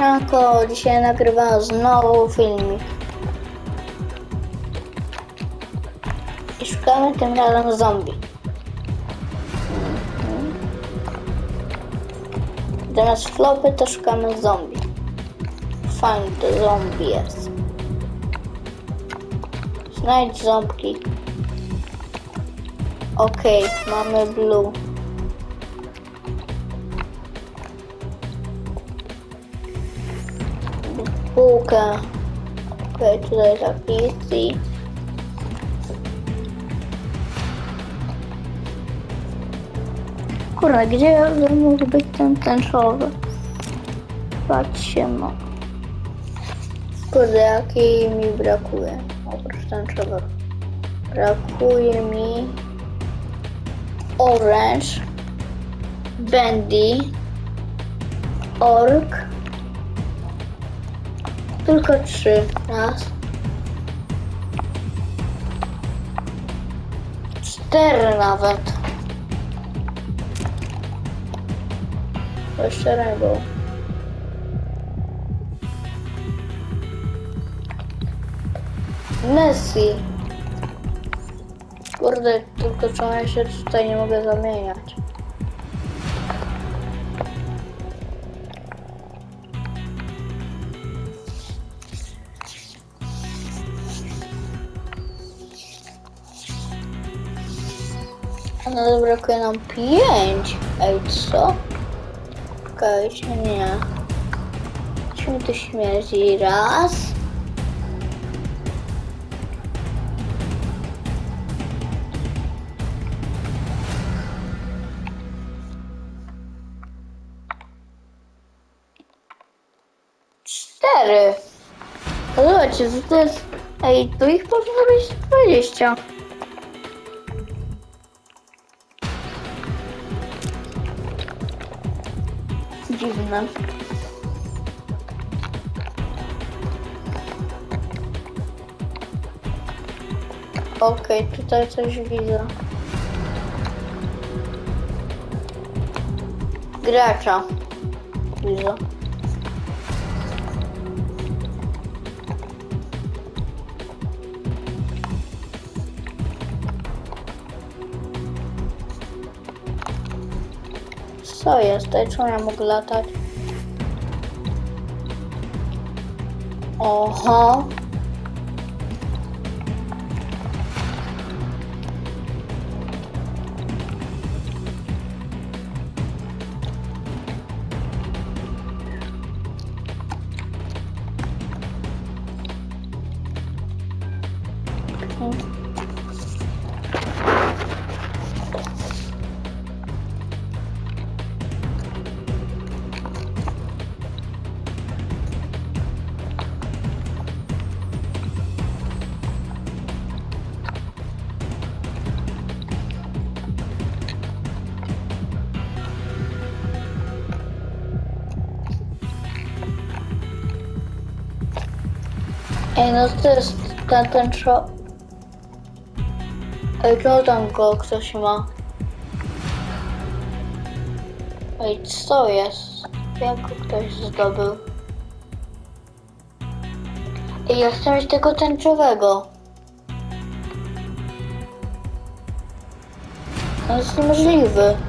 Siemanko, dzisiaj nagrywam znowu filmik. I szukamy tym razem zombie. Zamiast flopy to szukamy zombie. Find the zombie jest. Znajdź ząbki. Okej, mamy blue. Półkę. Okej, tutaj tak easy. Kurde, gdzie mógł być ten tęczowy? Patrzcie, no. Kurde, jakiej mi brakuje? Oprócz tęczowego. Brakuje mi orange, bendy, ork. Tylko 3. Raz. 4 nawet. Jeszcze rainbow. Messi. Kurde, tylko czemu ja się tutaj nie mogę zamieniać? No brakuje nam 5. Ej, co? Okej, nie. Musimy tu śmierci. Raz. Cztery. Zobaczcie, co to jest. Ej, tu ich powinno być 20. Dziwne. Okej, tutaj coś widzę. Gracza. Widzę. Co jest? Czemu ja mogę latać? Oho. Ej, no to jest ten co... Ej, co tam go ktoś ma? Ej, co jest? Jak go ktoś zdobył? Ej, ja chcę mieć tego tęczowego. To jest niemożliwy.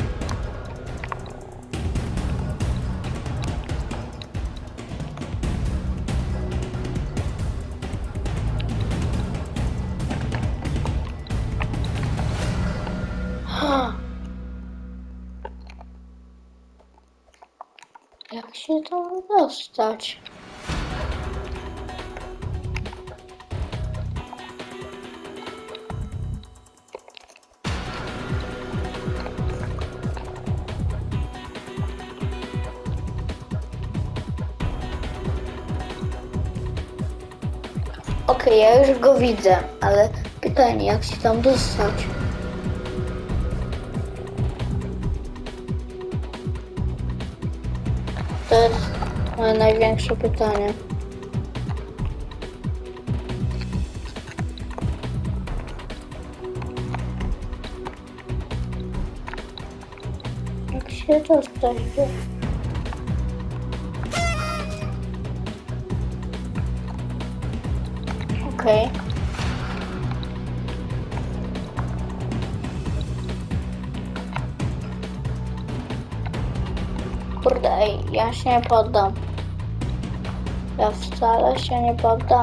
Jak się tam dostać? Okej, ja już go widzę, ale pytanie, jak się tam dostać? To jest moje największe pytanie. Jak się dostać? Okej. Kurde, ej, ja się nie poddam. Ja wcale się nie poddam.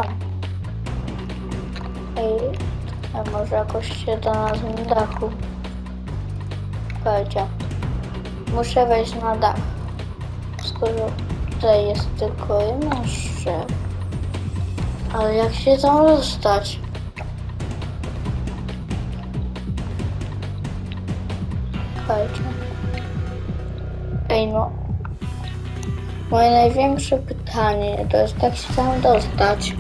Ej, a może jakoś się do nas na dachu. Słuchajcie, muszę wejść na dach. Skoro tutaj jest tylko jedna szczep. Ale jak się tam dostać? Słuchajcie. Ej no. Moje największe pytanie to jest, jak się tam dostać.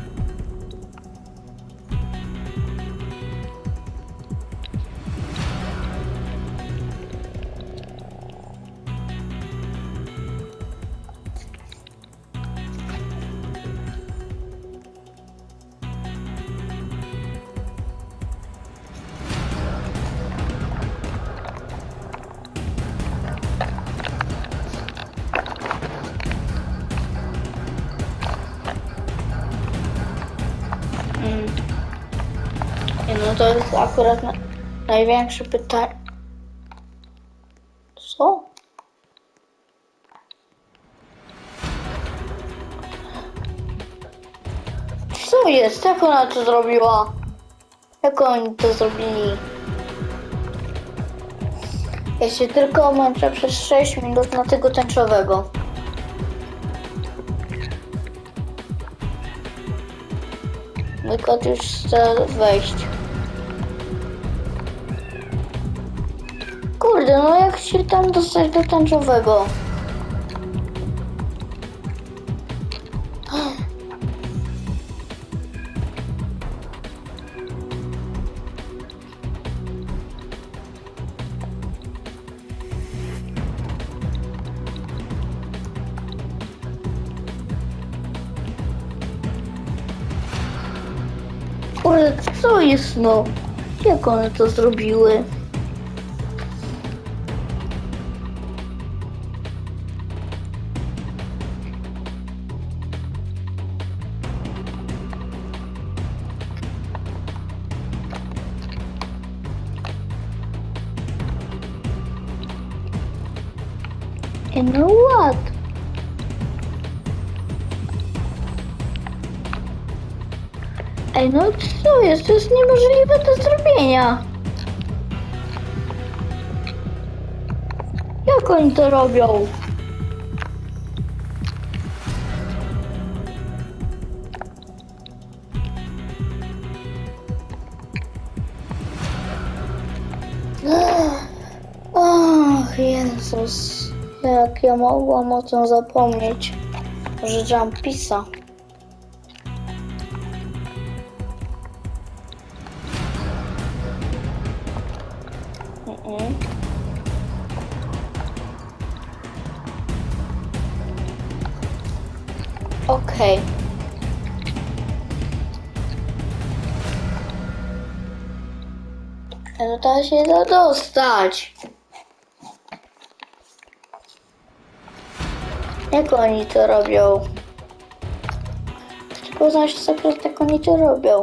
No to jest akurat największe pytanie. Co? Co jest? Jak ona to zrobiła? Jak oni to zrobili? Ja się tylko męczę przez 6 minut na tego tęczowego. Mój kot już chce wejść. Kurde, no jak się tam dostać do tęczowego? Kurde, co jest no? Jak one to zrobiły? No what? Ej, no co jest? To jest niemożliwe do zrobienia. Jak oni to robią? Och, Jezus. Jak ja mogłam o tym zapomnieć, że Jumpisa. Okej. Ale da się da dostać. Jak oni to robią? Tylko znasz sekret, jak oni to robią.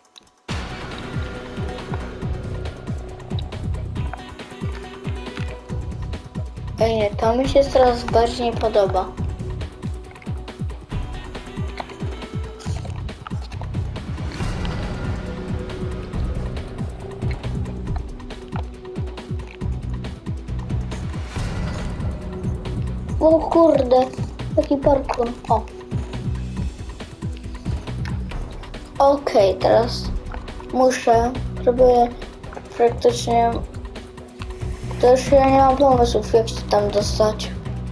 Ej, nie, to mi się coraz bardziej nie podoba. O kurde, jaki parkour. O. Okej, teraz muszę, żeby praktycznie... To już ja nie mam pomysłów, jak się tam dostać.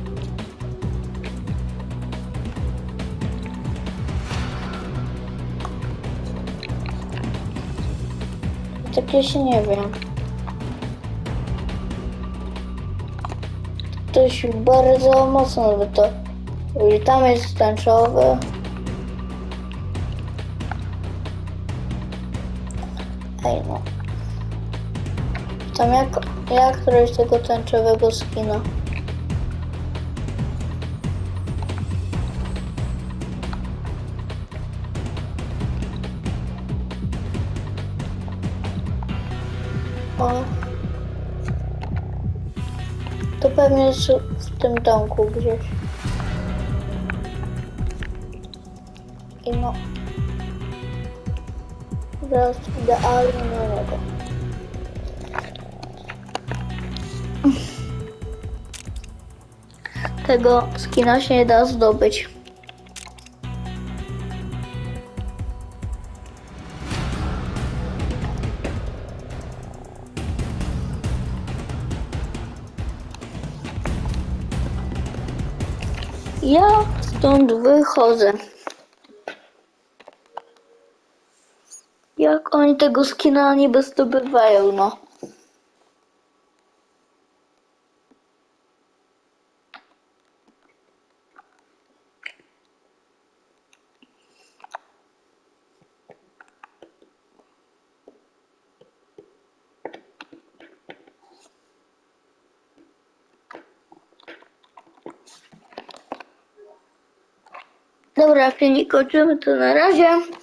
Tak ja się nie wiem. Ktoś bardzo mocno by to... I tam jest tęczowy. Ej no. Tam jak zrobić tego tęczowego skina? O. To pewnie jest w tym domku gdzieś. I no. Zaraz idealnie na niego. Tego skina się nie da zdobyć. Ja stąd wychodzę. Jak oni tego skina niby zdobywają, no. Dobra, jeśli nie kończymy, to na razie.